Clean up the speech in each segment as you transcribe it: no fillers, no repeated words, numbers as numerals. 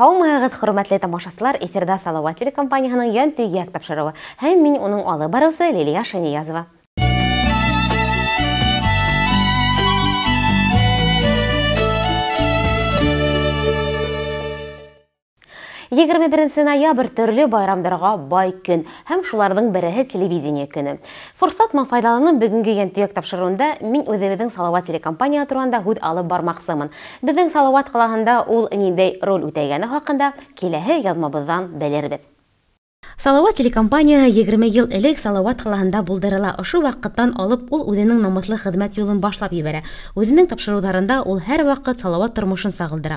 Һаумыһығыҙ, хөрмәтле тамашасылар, эфирда Салауат телекомпанияһының ян төйәк тапшырыуы. Һәм мин уның алып барыусы Лилия Шәниязова. 21 ноябрь төрле байрамдарға бай көн, һәм шуларның береһе телевидение көне. Форсатма файдаланып бүгенге ян төйәк тапшыруында мин үзебезнең Салават телекомпания турында һүз алып бармаксымын. Безнең Салават калаһында ул ниндәй роль үтәгәне хакында киләһе язмабыздан белербез. Салават телекомпанияһы 20 ел элек Салават калаһында булдырыла. Ошо вакыттан алып ул үзенең намыслы хезмәт юлын башлап ебәрә. Үзенең тапшыруларында ул һәр вакыт Салават тормышын сагылдыра.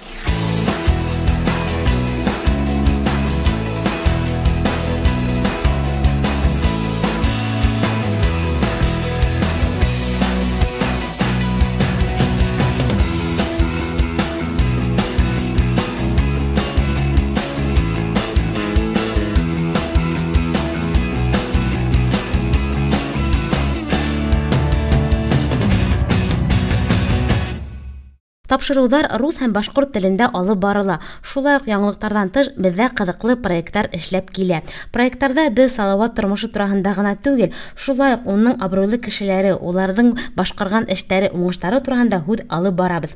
Тапшырулар рус һәм башкорт телендә алып барыла. Шулай ук яңалыктардан тыш бездә кызыклы проекттар эшләп килә. Проекттарда без Салават тормышы турында гына түгел, шулай ук уның абруйлы кешеләре, уларның башкарган эшләре, уңышлары турында һүз алып барабыз.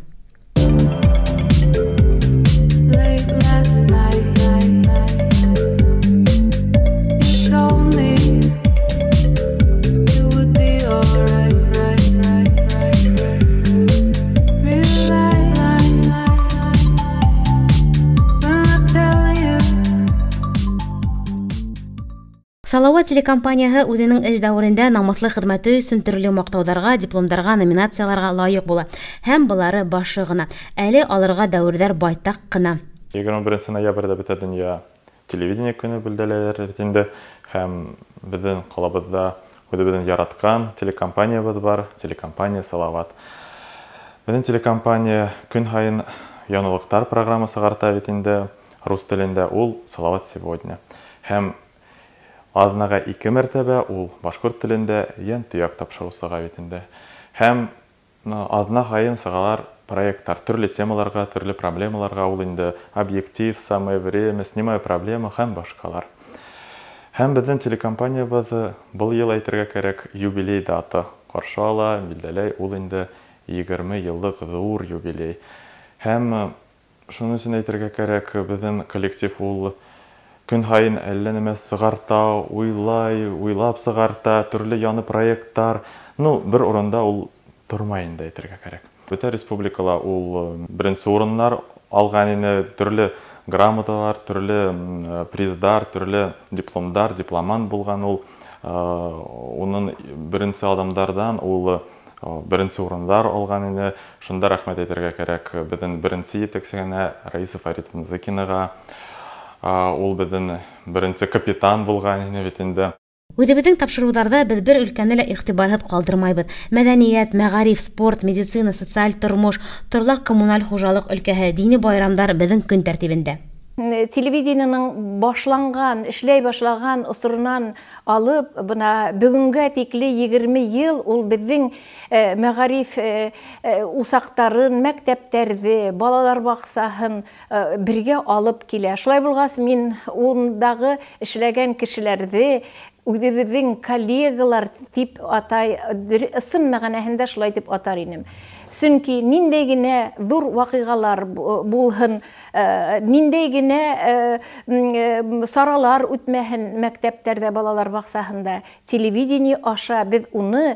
Салават телекомпанияһы үзенең эш дәврендә намыслы хезмәте өчен төрле мактауларга, дипломнарга, номинацияларга лаек була. Һәм булары башы гына. Әле алырга дәврләр байтак кына. 21 ноябрьдә бөтен дөнья телевидение көне билдәләр инде. Һәм безнең калабызда үзебезнең яраткан телекомпаниябыз бар, телекомпания Салават. Безнең телекомпания көн һайын яңалыктар программасы чыгарта бит инде. Рус телендә ул Салават сегодня. Һәм Азнага 2 мәртәбә ул башкорт телендә ян төяк тапшырусы бит инде. Һәм азна һайын сыгалар проекттар төрле темаларга, төрле проблемаларга ул инде объектив, самое время, снимаю проблему һәм башкалар. Һәм безнең телекомпаниябыз бу ел әйтергә кирәк юбилей дата каршы ала, билдәләй ул инде 20 еллык зур юбилей. Һәм шуны өчен әйтергә кирәк, безнең коллектив ул көн һайын әллә нәмә сыгарта, уйлап сыгарта, төрле яны проекттар. Бер урында ул тормай инде әйтергә кирәк. Бөтен республикала ул беренче урыннар алган ине, төрле грамоталар, төрле приздар, төрле дипломдар, дипломант булган ул. Уның беренче адамдардан ул беренче урыннар алган ине. Шунда рәхмәт әйтергә кирәк безнең беренче итексенә Раиса Фаритовна Закинага. Ул безнең беренче капитан булган ине бит инде. Үзебезнең тапшыруларда без бер өлкәнне лә игътибарһыз калдырмайбыз. Мәдәният, мәгариф, спорт, медицина, социаль тормыш, төрле коммуналь хуҗалык өлкәһе, дини байрамдар безнең көн тәртибендә. Телевидениенең башланган, эшләй башлаган усырынан алып, бына бүгенгә тикле 20 ел ул безнең мәгариф усактарын, мәктәптәрне, балалар баксаһын бергә алып килә. Шулай булгас, мин ундагы эшләгән кешеләрне үзебезнең коллегалар дип атай, сын мәгънәһендә шулай дип атар инем. Сөнки ниндәй генә зур вакыйгалар булһын, ниндәй генә саралар үтмәһен мәктәптәрдә, балалар баксаһында, телевидение аша без уны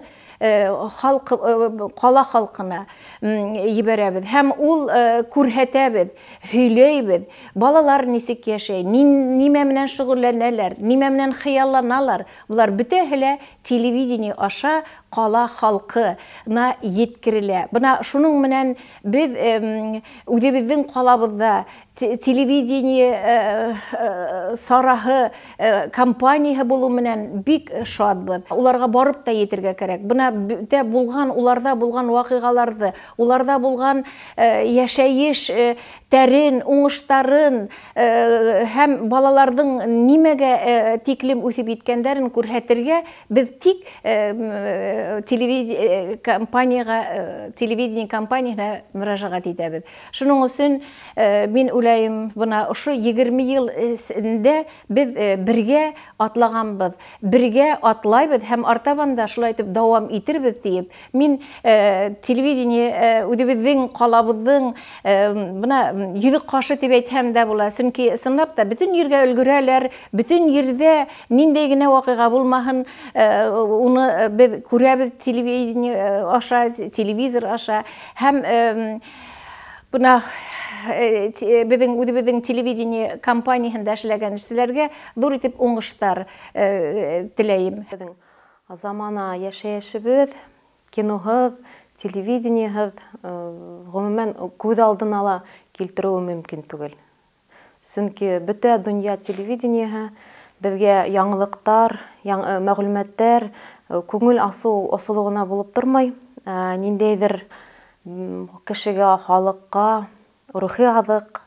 кала халкына ебәрәбез. Һәм ул күрһәтәбез, һөйләйбез. Балалар нисек яшәй, нимә менән шөгыльләнәләр, нимә менән хыялланалар. Булар бөтәһе телевидение аша кала халкына yetkirелә. Бына шуның менән без үзебезнең калабызда телевидение сараһы компанияһы булу менән бик шатбыз. Уларга барып та етергә кирәк. Бына булган, уларда булган вакыйгаларны, уларда булган яшәеш тәрен, уңыштарын һәм балаларның нимәгә тиклем үсеп иткәннәрен күрһәтергә без тик телевидение телевидение компанияһына мөрәҗәгать итәбез. Шуның өчен мин уйлайм, бына ошо 20 ел эчендә без бергә атлаганбыз, бергә атлайбыз һәм артабан да шулай итеп дәвам итербез дип. Мин телевидение үзебезнең калабызның бына йөзек кашы дип әйтһәм дә була. Чөнки сынлап та бөтен җиргә өлгерәләр, бөтен җирдә ниндәй генә вакыйга булмаһын, уны без күрәбез телевидение аша, телевизор аша һәм бuna bizning телевидение компанияһында эшләгән эшчеләргә зур итеп уңыштар теләйм. Bizning замана яшәешебез, киноһыз, телевидениеһыз гомумән күз алдына ала килтерү мөмкин түгел. Чөнки бөтә дөнья телевидениеһы безгә яңалыктар, мәгълүматлар, күңел асу асылыгына булып тормай, ниндәйдер кешегә, халыкка рухи азык,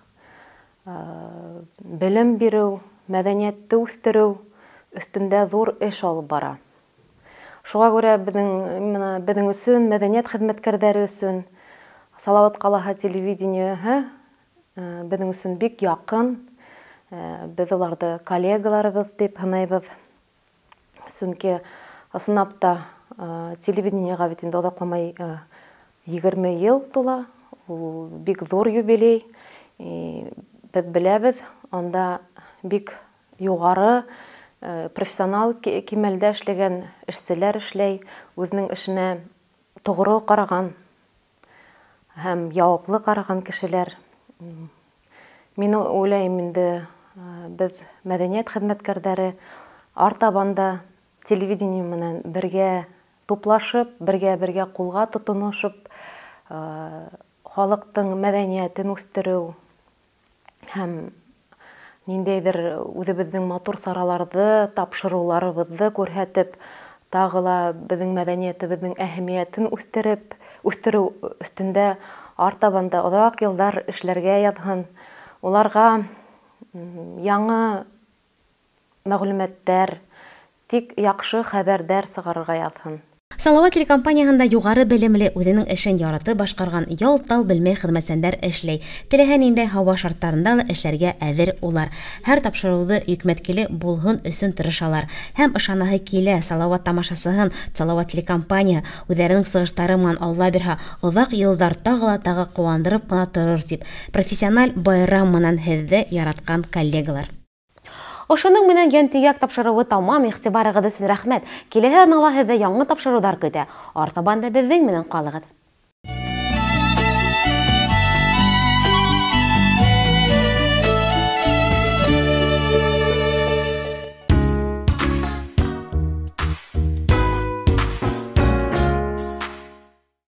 белем бирү, мәдәниятте үстерү өстендә зур эш алып бара. Шуңа күрә безнең өчен, мәдәният хезмәткәрләре өчен Салават калаһы телевидениеһы безнең өчен бик якын. Без аларны коллегаларыбыз дип һанайбыз. Чөнки сынапта телевидениега бит инде озакламай 20 ел тула. Ул бик зур юбилей. Без беләбез, анда бик югары профессионал кимәлдә эшләгән эшчеләр эшләй, үзенең эшенә тугры караган һәм яваплы караган кешеләр. Мин уйлайм инде без мәдәният хезмәткәрләре артабанда телевидение менән бергә туплашып, бергә кулга тотынышып, халыктың мәдәниятен үстерү һәм ниндәйдер үзебезнең матур сараларны, тапшыруларыбызны күрһәтеп, тагыла безнең мәдәниятебезнең әһәмиятен үстерү өстендә артабанда озак еллар эшләргә ятһын. Уларга яңа мәгълүматлар, тик яхшы хәбәрдар сыгарырга ятһын. Салават телекомпанияһында югары белемле, үзенең эшен яратып башкарган ялтал белмәй хезмәтсәннәр эшләй. Теләһә нинди һава шартларында да эшләргә әзер улар. Һәр тапшыруды йөкмәткеле булһын өчен тырышалар. Һәм ышанаһы килә, Салават тамашасыһын, Салават телекомпания үзләренең сыгыштары менән Алла бирһә, озак еллар тагы куандырып кына торыр дип. Профессиональ байрам менән һезне яраткан коллегалар. Ошының менән янтөяк тапшыруы тамам, игътибарыгыз өчен рәхмәт. Киләһе атнада һезне яңа тапшырулар көтә. Артабан да безнең менән калыгыз.